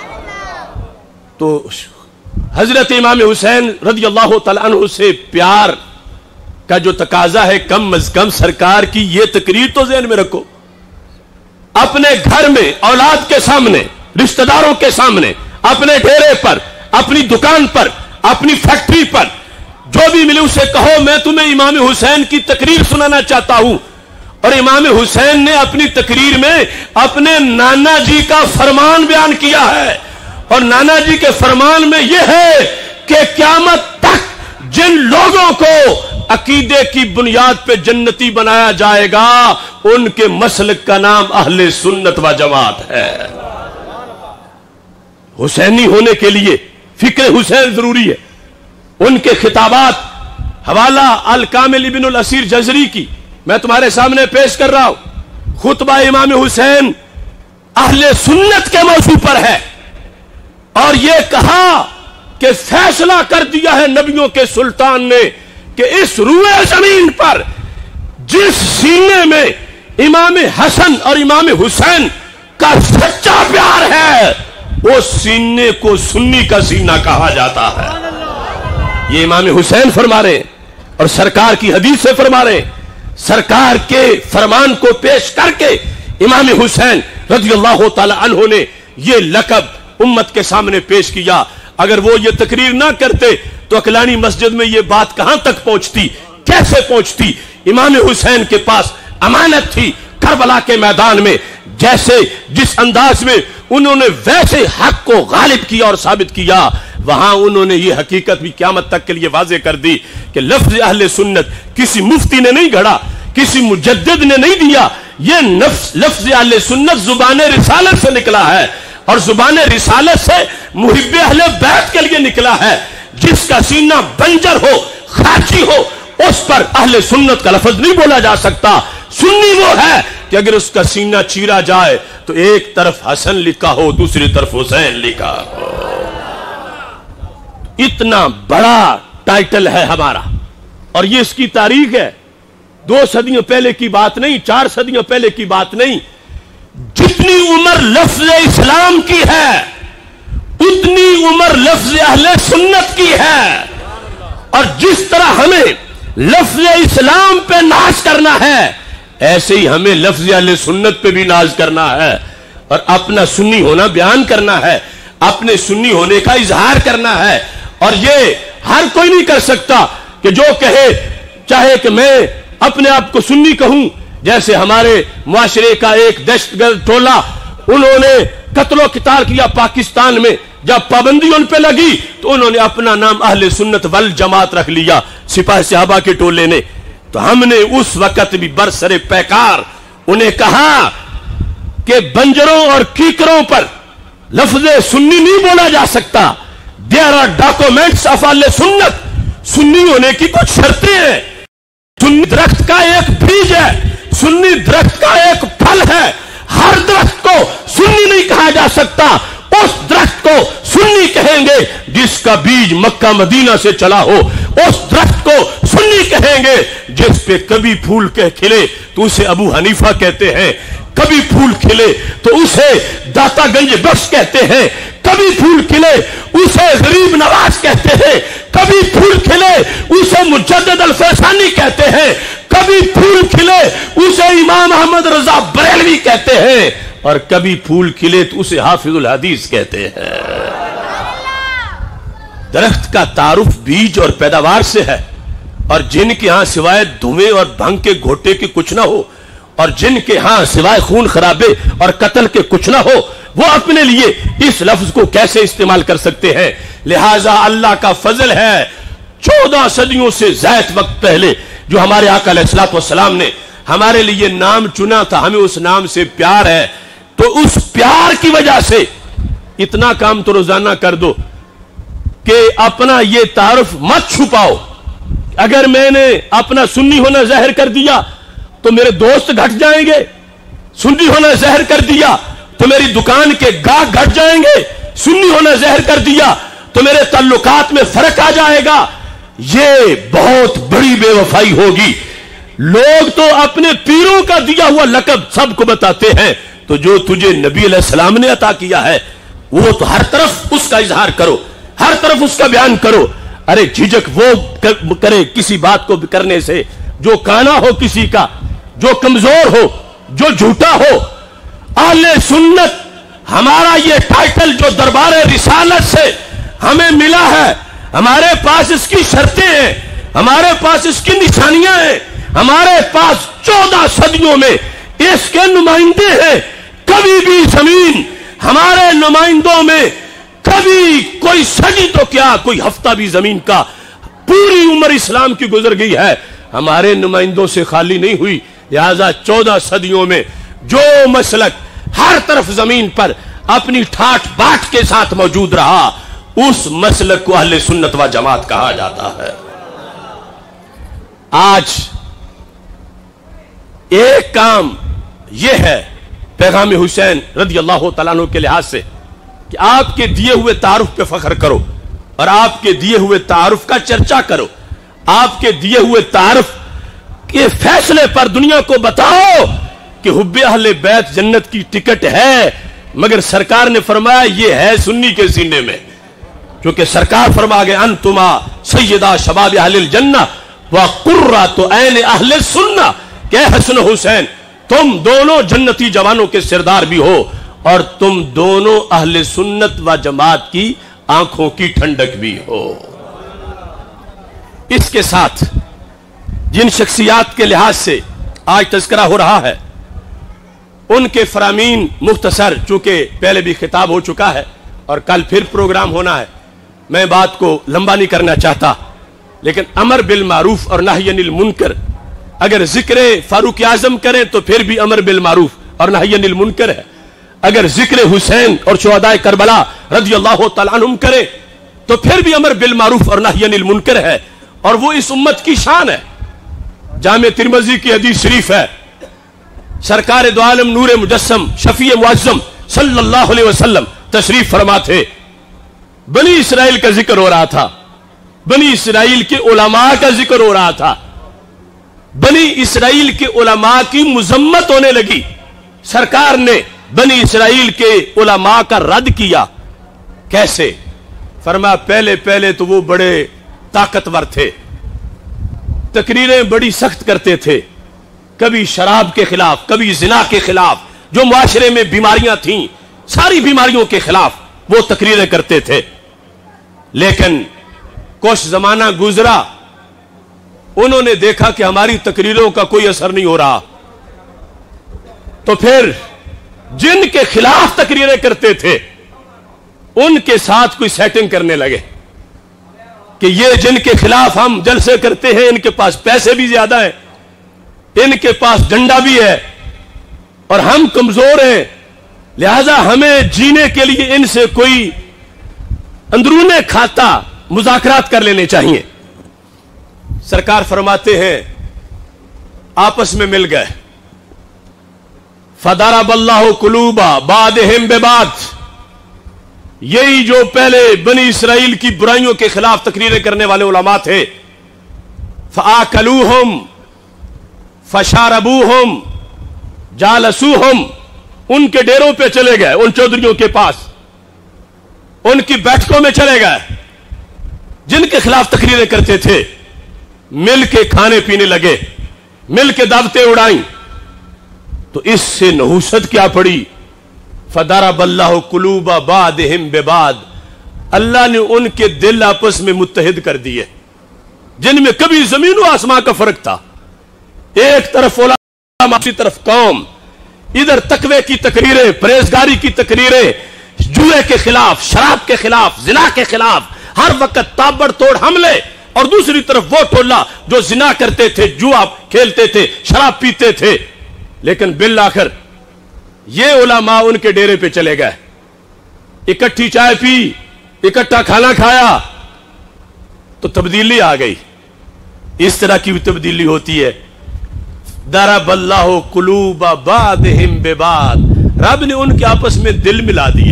تو حضرت امام حسین رضی اللہ تعالیٰ عنہ سے پیار کا جو تقاضا ہے، کم از کم سرکار کی یہ تقریر تو ذہن میں رکھو. اپنے گھر میں اولاد کے سامنے، رشتہ داروں کے سامنے، اپنے ڈیرے پر، اپنی دکان پر، اپنی فیکٹری پر جو بھی ملے اسے کہو میں تمہیں امام حسین کی تقریر سنانا چاہتا ہوں. اور امام حسین نے اپنی تقریر میں اپنے نانا جی کا فرمان بیان کیا ہے، اور نانا جی کے فرمان میں یہ ہے کہ قیامت تک جن لوگوں کو عقیدے کی بنیاد پہ جنتی بنایا جائے گا ان کے مسلک کا نام اہل سنت و جماعت ہے. حسینی ہونے کے لیے فکر حسین ضروری ہے. ان کے خطابات حوالہ الکامل ابن الاسیر جزری کی میں تمہارے سامنے پیش کر رہا ہوں. خطبہ امام حسین اہل سنت کے موضوع پر ہے، اور یہ کہا کہ فیصلہ کر دیا ہے نبیوں کے سلطان نے کہ اس روئے زمین پر جس سینے میں امام حسن اور امام حسین کا سچا پیار ہے وہ سینے کو سنی کا سینہ کہا جاتا ہے. یہ امام حسین فرما رہے ہیں اور سرکار کی حدیث سے فرما رہے ہیں. سرکار کے فرمان کو پیش کر کے امام حسین رضی اللہ تعالی عنہ نے یہ لقب امت کے سامنے پیش کیا. اگر وہ یہ تقریر نہ کرتے تو اکلانی مسجد میں یہ بات کہاں تک پہنچتی، کیسے پہنچتی؟ امام حسین کے پاس امانت تھی کربلا کے میدان میں. جیسے جس انداز میں انہوں نے ویسے حق کو غالب کیا اور ثابت کیا، وہاں انہوں نے یہ حقیقت بھی قیامت تک کے لیے واضح کر دی کہ لفظ اہل سنت کسی مفتی نے نہیں گھڑا، کسی مجدد نے نہیں دیا. یہ لفظ اہل سنت زبان رسالت سے نکلا ہے، اور زبان رسالت سے محب اہل بیت کے لیے نکلا ہے. جس کا سینہ بنجر ہو، خارجی ہو، اس پر اہل سنت کا لفظ نہیں بولا جا سکتا. سنی وہ ہے کہ اگر اس کا سینہ چیرا جائے تو ایک طرف حسن لکھا ہو، دوسری طرف حسین لکھا ہو. اتنا بڑا ٹائٹل ہے ہمارا، اور یہ اس کی تاریخ ہے. دو صدیوں پہلے کی بات نہیں، چار صدیوں پہلے کی بات نہیں. جتنی عمر لفظ اسلام کی ہے اتنی عمر لفظ اہل سنت کی ہے. اور جس طرح ہمیں لفظ اسلام پہ ناز کرنا ہے ایسے ہی ہمیں لفظ اہل سنت پہ بھی ناز کرنا ہے، اور اپنا سنی ہونا بیان کرنا ہے، اپنے سنی ہونے کا اظہار کرنا ہے. اور یہ ہر کوئی نہیں کر سکتا کہ جو کہے چاہے کہ میں اپنے آپ کو سنی کہوں. جیسے ہمارے معاشرے کا ایک دہشت گرد ٹولہ، انہوں نے قتل و قتال کیا پاکستان میں. جب پابندی ان پہ لگی تو انہوں نے اپنا نام اہل سنت والجماعت رکھ لیا، سپاہ صحابہ کے ٹولے نے. تو ہم نے اس وقت بھی برسر پیکار انہیں کہا کہ بنجروں اور کیکروں پر لفظ سنی نہیں بولا جا سکتا. دیر آر ڈاکومنٹس آف اہل سنت. سنی ہونے کی کچھ شرطیں ہیں. سنی درخت کا ایک بیج ہے، سنی درخت کا ایک پھل ہے. ہر درخت کو سنی نہیں کہا جا سکتا. اس درخت کو سنی کہیں گے جس کا بیج مکہ مدینہ سے چلا ہو اس درخت کو سنی کہیں گے. جس پہ کبھی پھول کے کھلے تو اسے ابو حنیفہ کہتے ہیں, کبھی پھول کھلے تو اسے داتا گنج بخش کہتے ہیں, کبھی پھول کھلے اسے غریب نواز کہتے ہیں, کبھی پھول کھلے اسے مجدد الفیصانی کہتے ہیں, کبھی پھول کھلے اسے امام احمد رضا بریلوی کہتے ہیں, اور کبھی پھول کھلے تو اسے حافظ الحدیث کہتے ہیں. درخت کا تعارف بیج اور پیداوار سے ہے, اور جن کے ہاں سوائے دھویں اور بھنگ کے گھوٹے کے کچھ نہ ہو, اور جن کے ہاں سوائے خون خرابے اور قتل کے کچھ نہ ہو, وہ اپنے لیے اس لفظ کو کیسے استعمال کر سکتے ہیں؟ لہذا اللہ کا فضل ہے, چودہ صدیوں سے زائد وقت پہلے جو ہمارے آقا علیہ الصلوۃ والسلام نے ہمارے لیے نام چنا تھا, ہمیں اس نام سے پیار ہے, تو اس پیار کی وجہ سے اتنا کام تو روزانہ کر دو کہ اپنا یہ تعارف مت چھپاؤ. اگر میں نے اپنا سنی ہونا ظاہر کر دیا تو میرے دوست گھٹ جائیں گے, سنی ہونا ظاہر کر دیا تو میری دکان کے گاہک گھٹ جائیں گے, سنی ہونا ظاہر کر دیا تو میرے تعلقات میں فرق آ جائے گا. یہ بہت بڑی بے وفائی ہوگی. لوگ تو اپنے پیروں کا دیا ہوا لقب سب کو بتاتے ہیں, تو جو تجھے نبی علیہ السلام نے عطا کیا ہے وہ تو ہر طرف اس کا اظہار کرو, ہر طرف اس کا بیان کرو. ارے جھجک وہ کرے کسی بات کو کرنے سے جو کانا ہو کسی کا, جو کمزور ہو, جو جھوٹا ہو. اہل سنت ہمارا یہ ٹائٹل جو دربار رسالت سے ہمیں ملا ہے, ہمارے پاس اس کی شرطیں ہیں, ہمارے پاس اس کی نشانیاں ہیں, ہمارے پاس چودہ صدیوں میں اس کے نمائندے ہیں. کبھی بھی زمین ہمارے نمائندوں میں کبھی کوئی صدی تو کیا کوئی ہفتہ بھی زمین کا, پوری عمر اسلام کی گزر گئی ہے, ہمارے نمائندوں سے خالی نہیں ہوئی. لہذا چودہ صدیوں میں جو مسلک ہر طرف زمین پر اپنی ٹھاٹ باٹ کے ساتھ موجود رہا, اس مسلک کو اہل سنت و جماعت کہا جاتا ہے. آج ایک کام یہ ہے پیغام حسین رضی اللہ تعالیٰ عنہ کے لحاظ سے کہ آپ کے دیے ہوئے تعارف پہ فخر کرو, اور آپ کے دیے ہوئے تعارف کا چرچا کرو, آپ کے دیے ہوئے تعارف کے فیصلے پر دنیا کو بتاؤ کہ حب اہل بیت جنت کی ٹکٹ ہے. مگر سرکار نے فرمایا یہ ہے سنی کے سینے میں, کیونکہ سرکار فرما گئے انتما سیدہ شباب اہل الجنہ وقرۃ عین اہل السنہ, کہ حسن حسین تم دونوں جنتی جوانوں کے سردار بھی ہو, اور تم دونوں اہل سنت و جماعت کی آنکھوں کی ٹھنڈک بھی ہو. اس کے ساتھ جن شخصیات کے لحاظ سے آج تذکرہ ہو رہا ہے ان کے فرامین مختصر, چونکہ پہلے بھی خطاب ہو چکا ہے اور کل پھر پروگرام ہونا ہے, میں بات کو لمبا نہیں کرنا چاہتا. لیکن امر بالمعروف اور نہی عن المنکر, اگر ذکر فاروق اعظم کریں تو پھر بھی امر بالمعروف اور نہی عن المنکر ہے, اگر ذکر حسین اور شہداء کربلا رضی اللہ تعالیٰ عنہم کریں تو پھر بھی امر بالمعروف اور نہی عن المنکر ہے, اور وہ اس امت کی شان ہے. جامع ترمذی کی حدیث شریف ہے, سرکار دو عالم نور مجسم شفیع معظم صلی اللہ علیہ وسلم تشریف فرما تھے. بنی اسرائیل کا ذکر ہو رہا تھا, بنی اسرائیل کے علماء کا ذکر ہو رہا تھا, بنی اسرائیل کے علماء کی مذمت ہونے لگی. سرکار نے بنی اسرائیل کے علماء کا رد کیا. کیسے؟ فرمایا پہلے پہلے تو وہ بڑے طاقتور تھے, تقریریں بڑی سخت کرتے تھے, کبھی شراب کے خلاف, کبھی زنا کے خلاف, جو معاشرے میں بیماریاں تھیں ساری بیماریوں کے خلاف وہ تقریریں کرتے تھے. لیکن کچھ زمانہ گزرا, انہوں نے دیکھا کہ ہماری تقریروں کا کوئی اثر نہیں ہو رہا, تو پھر جن کے خلاف تقریریں کرتے تھے ان کے ساتھ کوئی سیٹنگ کرنے لگے کہ یہ جن کے خلاف ہم جلسے کرتے ہیں ان کے پاس پیسے بھی زیادہ ہیں, ان کے پاس ڈنڈا بھی ہے, اور ہم کمزور ہیں, لہذا ہمیں جینے کے لیے ان سے کوئی اندرون کھاتا مذاکرات کر لینے چاہیے. سرکار فرماتے ہیں آپس میں مل گئے, فَضَرَبَ اللَّهُ قُلُوبَ بَعْضِهِمْ بِبَعْضٍ, یہی جو پہلے بنی اسرائیل کی برائیوں کے خلاف تقریریں کرنے والے علماء تھے، فآکلوہم فشاربوہم جالسوہم، ان کے ڈیروں پہ چلے گئے، ان چودھریوں کے پاس، ان کی بیٹھکوں میں چلے گئے جن کے خلاف تقریریں کرتے تھے، مل کے کھانے پینے لگے، مل کے دعوتیں اڑائیں، تو اس سے نحوست کیا پڑی؟ فَضَرَبَ اللَّهُ قُلُوبَ بَعْضِهِمْ بِبَعْضٍ، اللہ نے ان کے دل آپس میں متحد کر دیے، جن میں کبھی زمین و آسمان کا فرق تھا، ایک طرف علماء، دوسری طرف قوم، ادھر تقوی کی تقریریں، پرہیزگاری کی تقریریں، جوئے کے خلاف، شراب کے خلاف، زنا کے خلاف ہر وقت تابڑ توڑ حملے، اور دوسری طرف وہ ٹولہ جو زنا کرتے تھے، جوا کھیلتے تھے، شراب پیتے تھے۔ لیکن بالآخر یہ علماء ان کے ڈیرے پہ چلے گئے، اکٹھی چائے پی، اکٹھا کھانا کھایا، تو تبدیلی آ گئی۔ اس طرح کی بھی تبدیلی ہوتی ہے۔ ضرب اللہ قلوب بعضہم ببعض، رب نے ان کے آپس میں دل ملا دیے،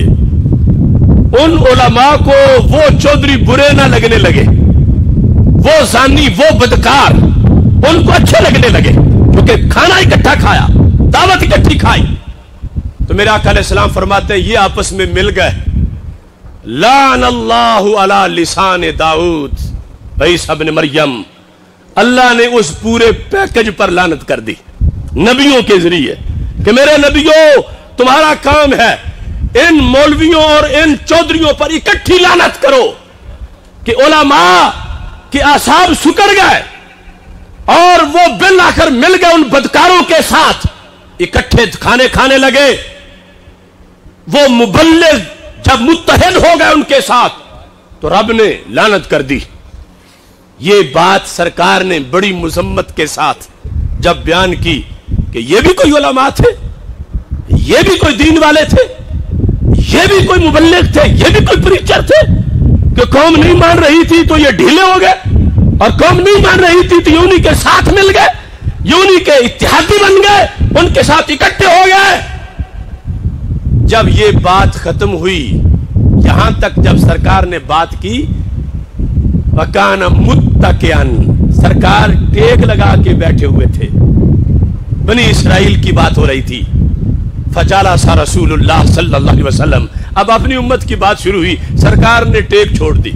ان علماء کو وہ چودھری برے نہ لگنے لگے، وہ زانی، وہ بدکار ان کو اچھے لگنے لگے، کیونکہ کھانا اکٹھا کھایا، دعوت اکٹھی کھائی۔ تو میرے آقا علیہ السلام فرماتے ہیں یہ آپس میں مل گئے۔ لعن اللہ علی لسان داؤد عیسیٰ ابن مریم، اللہ نے اس پورے پیکج پر لعنت کر دی نبیوں کے ذریعے کہ میرے نبیوں تمہارا کام ہے ان مولویوں اور ان چودھریوں پر اکٹھی لعنت کرو کہ علماء کے اعصاب سکڑ گئے اور وہ بالآخر مل گئے ان بدکاروں کے ساتھ، اکٹھے کھانے کھانے لگے۔ وہ مبلغ جب متحد ہو گئے ان کے ساتھ تو رب نے لعنت کر دی۔ یہ بات سرکار نے بڑی مذمت کے ساتھ جب بیان کی کہ یہ بھی کوئی علماء تھے، یہ بھی کوئی دین والے تھے، یہ بھی کوئی مبلغ تھے، یہ بھی کوئی پریچر تھے، کہ قوم نہیں مان رہی تھی تو یہ ڈھیلے ہو گئے، اور قوم نہیں مان رہی تھی تو یہ انہی کے ساتھ مل گئے، یہ انہی کے اتحادی بن گئے، ان کے ساتھ اکٹھے ہو گئے۔ جب یہ بات ختم ہوئی، یہاں تک جب سرکار نے بات کی، وَكَانَ مُتَّكِئًا، سرکار ٹیک لگا کے بیٹھے ہوئے تھے، بنی اسرائیل کی بات ہو رہی تھی۔ فَجَلَسَ رسول اللہ صلی اللہ علیہ وسلم، اب اپنی امت کی بات شروع ہوئی، سرکار نے ٹیک چھوڑ دی۔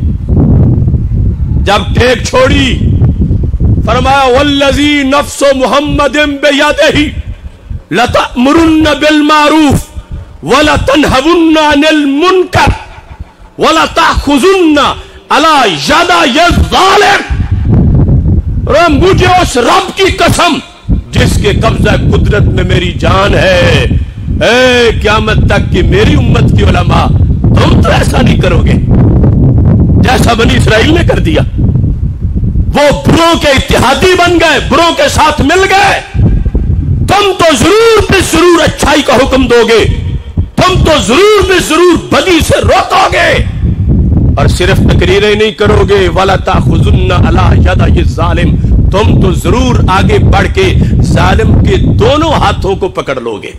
جب ٹیک چھوڑی فرمایا وَالَّذِي نَفْسُ مُحَمَّدٍ بِيَدِهِ لَتَأْمُرُنَّ بِالْمَعْرُوفِ وَلَتَنْهَوُنَّ عَنِ الْمُنْكَرِ وَلَتَأْخُذُنَّ عَلَى يَدَيِ الظَّالِمِ، اور مجھے اس رب کی قسم جس کے قبضہ قدرت میں میری جان ہے، اے قیامت تک کہ میری امت کی علماء تم تو ایسا نہیں کرو گے جیسا بنی اسرائیل نے کر دیا۔ وہ بروں کے اتحادی بن گئے، بروں کے ساتھ مل گئے۔ تم تو ضرور بے ضرور اچھائی کا حکم دو گے، تم تو ضرور بے ضرور بدی سے روکو گے، اور صرف تقریریں نہیں کرو گے۔ وَلَا تَأْخُذُنَّ عَلَى يَدَيِ الظَّالِمِ، تم تو ضرور آگے بڑھ کے ظالم کے دونوں ہاتھوں کو پکڑ لو گے۔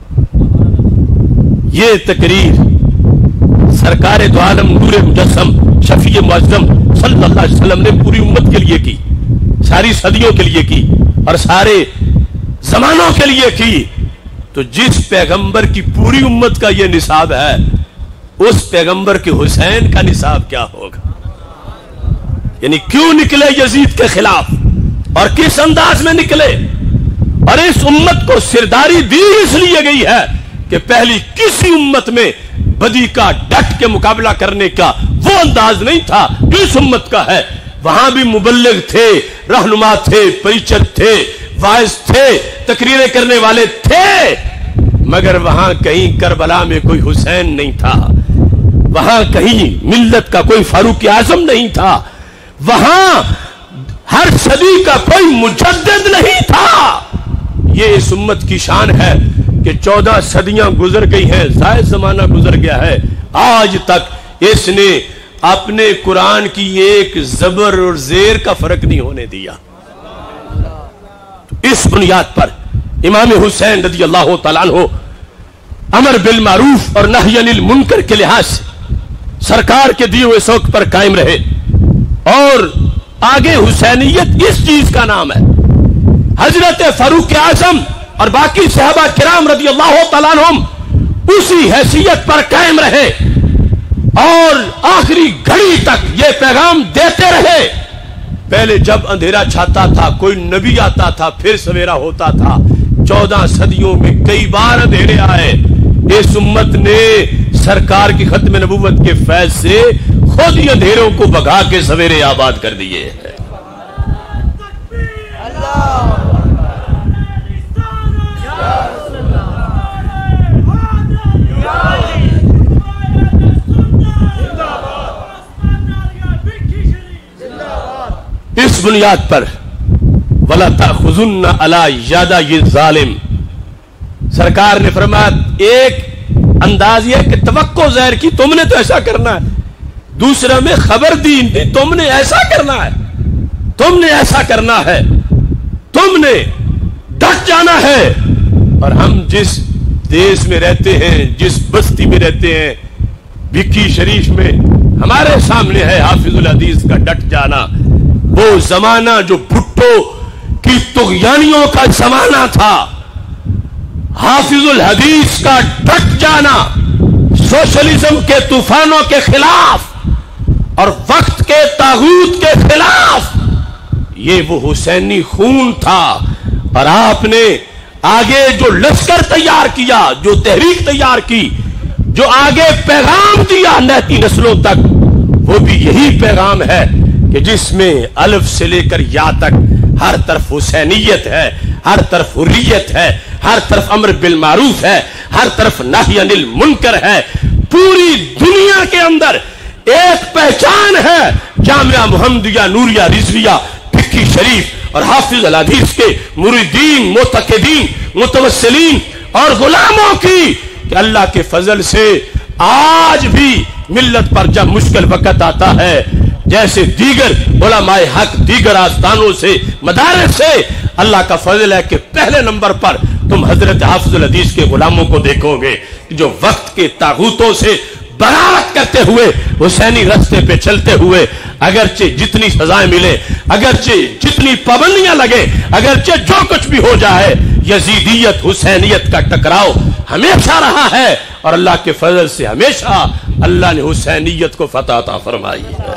یہ تقریر سرکار دو عالم نور مجسم شفیع معظم صلی اللہ علیہ وسلم نے پوری امت کے لیے کی، ساری صدیوں کے لیے کی، اور سارے زمانوں کے لیے کی۔ تو جس پیغمبر کی پوری امت کا یہ نصاب ہے، اس پیغمبر کے حسین کا نصاب کیا ہوگا؟ یعنی کیوں نکلے یزید کے خلاف اور کس انداز میں نکلے؟ اور اس امت کو سرداری دی اس لیے گئی ہے کہ پہلی کسی امت میں بدی کا ڈٹ کے مقابلہ کرنے کا وہ انداز نہیں تھا جو اس امت کا ہے۔ وہاں بھی مبلغ تھے، رہنما تھے، پریچر تھے، واعظ تھے، تقریریں کرنے والے تھے، مگر وہاں کہیں کربلا میں کوئی حسین نہیں تھا، وہاں کہیں ملت کا کوئی فاروق اعظم نہیں تھا، وہاں ہر صدی کا کوئی مجدد نہیں تھا۔ یہ اس امت کی شان ہے کہ چودہ صدیاں گزر گئی ہیں، زائد زمانہ گزر گیا ہے، آج تک اس نے اپنے قرآن کی ایک زبر اور زیر کا فرق نہیں ہونے دیا۔ اس بنیاد پر امام حسین رضی اللہ تعالیٰ عنہ امر بالمعروف اور نہی عن المنکر کے لحاظ سے سرکار کے دیے ہوئے سوک پر قائم رہے. اور آگے حسینیت اس چیز کا نام ہے. حضرت فاروق اعظم اور باقی صحابہ کرام رضی اللہ تعالیٰ عنہم اسی حیثیت پر قائم رہے اور آخری گھڑی تک یہ پیغام دیتے رہے. پہلے جب اندھیرا چھاتا تھا کوئی نبی آتا تھا پھر سویرا ہوتا تھا. چودہ صدیوں میں کئی بار اندھیرے آئے. اس امت نے سرکار کی ختم نبوت کے فیض سے خود ہی اندھیروں کو بھگا کے سویرے آباد کر دیے. اس بنیاد پر وَلَا تَأْخُذُنَّ عَلَى يَدَ یہ ظالم سرکار نے فرمایا ایک انداز یہ کہ توقع ظاہر کی تم نے تو ایسا کرنا ہے, دوسرا میں خبر دی تم نے ایسا کرنا ہے, تم نے ایسا کرنا ہے, تم نے ڈٹ جانا ہے. اور ہم جس دیش میں رہتے ہیں, جس بستی میں رہتے ہیں, بکی شریف میں ہمارے سامنے ہے حافظ الحدیث کا ڈٹ جانا. وہ زمانہ جو بھٹو کی طغیانیوں کا زمانہ تھا, حافظ الحدیث کا ڈٹ جانا سوشلزم کے طوفانوں کے خلاف اور وقت کے طاغوت کے خلاف, یہ وہ حسینی خون تھا. اور آپ نے آگے جو لشکر تیار کیا, جو تحریک تیار کی, جو آگے پیغام دیا نہتی نسلوں تک, وہ بھی یہی پیغام ہے کہ جس میں الف سے لے کر یا تک ہر طرف حسینیت ہے, ہر طرف حریت ہے, ہر طرف امر بالمعروف ہے, ہر طرف نہی عن المنکر ہے. پوری دنیا کے اندر ایک پہچان ہے جامعہ محمدیہ نوریہ رضویہ بکی شریف اور حافظ الحدیث کے مریدین, معتقدین, متوسلین اور غلاموں کی, کہ اللہ کے فضل سے آج بھی ملت پر جب مشکل وقت آتا ہے, جیسے دیگر علماء حق دیگر آستانوں سے مدارس سے, اللہ کا فضل ہے کہ پہلے نمبر پر تم حضرت حافظ الحدیث کے غلاموں کو دیکھو گے جو وقت کے طاغوتوں سے برات کرتے ہوئے حسینی رستے پہ چلتے ہوئے, اگرچہ جتنی سزائیں ملے, اگرچہ جتنی پابندیاں لگے, اگرچہ جو کچھ بھی ہو جائے, یزیدیت حسینیت کا ٹکراؤ ہمیشہ رہا ہے. اور اللہ کے فضل سے ہمیشہ اللہ نے حسینیت کو فتح عطا فرمائی ہے.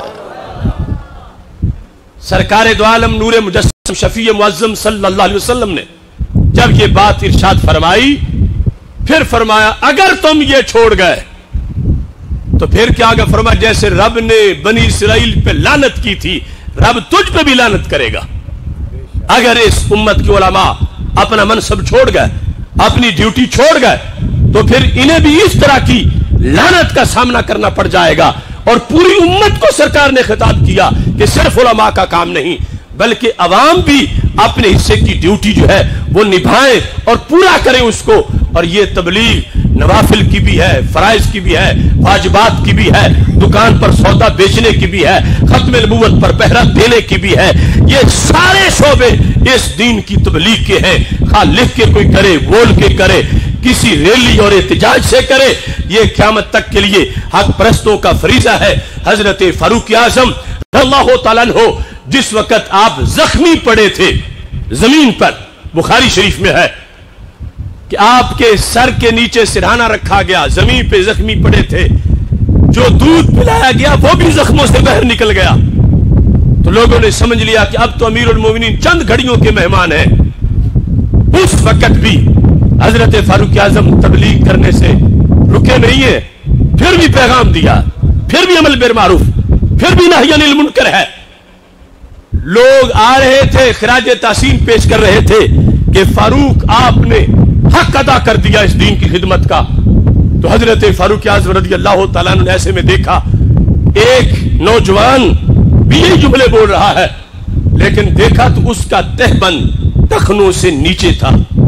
سرکار دو عالم نور مجسم شفیع معظم صلی اللہ علیہ وسلم نے جب یہ بات ارشاد فرمائی, پھر فرمایا اگر تم یہ چھوڑ گئے تو پھر کیا آگے فرمایا جیسے رب نے بنی اسرائیل پہ لعنت کی تھی رب تجھ پہ بھی لعنت کرے گا. اگر اس امت کے علماء اپنا منصب چھوڑ گئے, اپنی ڈیوٹی چھوڑ گئے, تو پھر انہیں بھی اس طرح کی لعنت کا سامنا کرنا پڑ جائے گا. اور پوری امت کو سرکار نے خطاب کیا کہ صرف علماء کا کام نہیں بلکہ عوام بھی اپنے حصے کی ڈیوٹی جو ہے وہ نبھائیں اور پورا کریں اس کو. اور یہ تبلیغ نوافل کی بھی ہے, فرائض کی بھی ہے, واجبات کی بھی ہے, دکان پر سودا بیچنے کی بھی ہے, ختم نبوت پر پہرا دینے کی بھی ہے. یہ سارے شعبے اس دین کی تبلیغ کے ہیں. خواہ لکھ کے کوئی کرے, بول کے کرے, کسی ریلی اور احتجاج سے کرے, یہ قیامت تک کے لیے حق پرستوں کا فریضہ ہے. حضرت فاروق اعظم رضی اللہ تعالیٰ عنہ جس وقت آپ زخمی پڑے تھے زمین پر, بخاری شریف میں ہے کہ آپ کے سر کے نیچے سرہانہ رکھا گیا, زمین پہ زخمی پڑے تھے, جو دودھ پلایا گیا وہ بھی زخموں سے باہر نکل گیا. تو لوگوں نے سمجھ لیا کہ اب تو امیر المومنین چند گھڑیوں کے مہمان ہیں. اس وقت بھی حضرت فاروق اعظم تبلیغ کرنے سے رکے نہیں ہیں, پھر بھی پیغام دیا, پھر بھی عمل بالمعروف, پھر بھی نہی عن المنکر ہے. لوگ آ رہے تھے, خراج تحسین پیش کر رہے تھے کہ فاروق آپ نے حق ادا کر دیا اس دین کی خدمت کا. تو حضرت فاروق اعظم رضی اللہ تعالیٰ عنہ نے ایسے میں دیکھا ایک نوجوان بھی یہ جملے بول رہا ہے, لیکن دیکھا تو اس کا تہبند ٹخنوں سے نیچے تھا.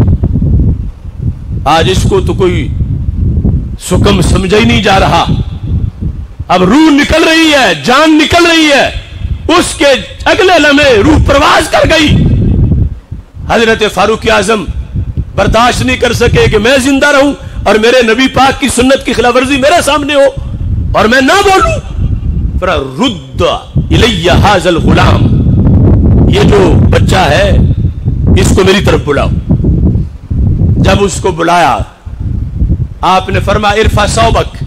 آج اس کو تو کوئی سکم سمجھا ہی نہیں جا رہا. اب روح نکل رہی ہے, جان نکل رہی ہے, اس کے اگلے لمحے روح پرواز کر گئی. حضرت فاروق اعظم برداشت نہیں کر سکے کہ میں زندہ رہوں اور میرے نبی پاک کی سنت کی خلاف ورزی میرے سامنے ہو, اور میں نہ بولوں، فرد الی ھذا الغلام، یہ جو بچہ ہے اس کو میری طرف بلاؤ۔ جب اس کو بلایا آپ نے فرمایا ارفع ثوبک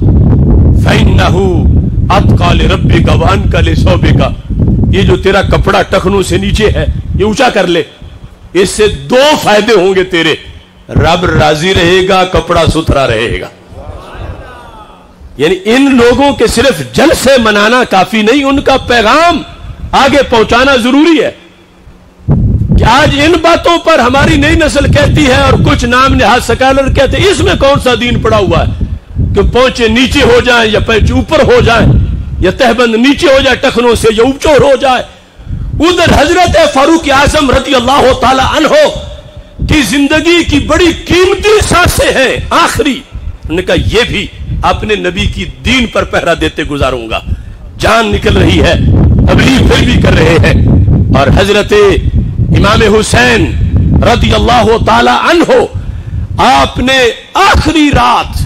فإنہ اتقى لربک وانکى لثوبک، یہ جو تیرا کپڑا ٹخنوں سے نیچے ہے یہ اونچا کر لے، اس سے دو فائدے ہوں گے تیرے، رب راضی رہے گا، کپڑا ستھرا رہے گا۔ یعنی ان لوگوں کے صرف جلسے منانا کافی نہیں، ان کا پیغام آگے پہنچانا ضروری ہے کہ آج ان باتوں پر ہماری نئی نسل کہتی ہے اور کچھ نام نہاد سکالر کہتے ہیں اس میں کون سا دین پڑا ہوا ہے کہ پہنچے نیچے ہو جائیں یا پہنچے اوپر ہو جائیں، یا تہبند نیچے ہو جائے ٹخنوں سے یا اوپر ہو جائے۔ ادھر حضرت فاروق اعظم رضی اللہ تعالی عنہ کی زندگی کی بڑی قیمتی سانسیں ہیں آخری، انہوں نے کہا یہ بھی اپنے نبی کی دین پر پہرا دیتے گزاروں گا، جان نکل رہی ہے، تبلیغ پھر بھی کر رہے ہیں۔ اور حضرت امام حسین رضی اللہ تعالی عنہ آپ نے آخری رات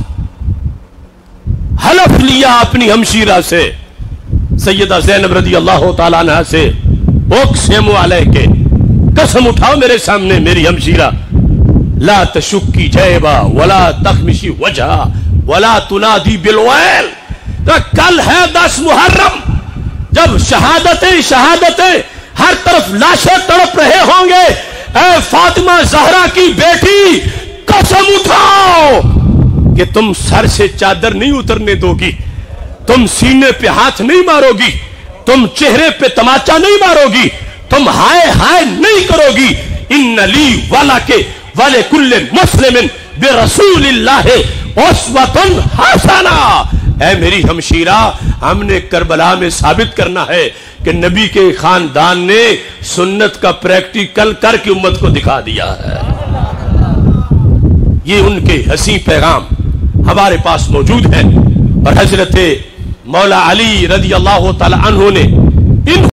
حلف لیا اپنی ہمشیرہ سے سیدہ زینب رضی اللہ تعالی عنہ سے، اقسم علیک، قسم اٹھاؤ میرے سامنے میری ہمشیرہ، لا تشکی جیبا ولا تخمشی وجہا ولا تنادی بالویل، کل ہے دس محرم، جب شہادتیں شہادتیں ہر طرف لاشیں تڑپ رہے ہوں گے، اے فاطمہ زہرا کی بیٹی قسم اٹھاؤ کہ تم سر سے چادر نہیں اترنے دو گی، تم سینے پہ ہاتھ نہیں مارو گی، تم چہرے پہ تماچا نہیں مارو گی، تم ہائے ہائے نہیں کرو گی، ان لی والا کے والے کل مسلم برسول اللہ اسوۃ حسنہ، اے میری ہمشیرہ ہم نے کربلا میں ثابت کرنا ہے کہ نبی کے خاندان نے سنت کا پریکٹیکل کر کے امت کو دکھا دیا ہے۔ یہ ان کے حسین پیغام ہمارے پاس موجود ہیں، اور حضرت مولا علی رضی اللہ تعالی عنہ نے ان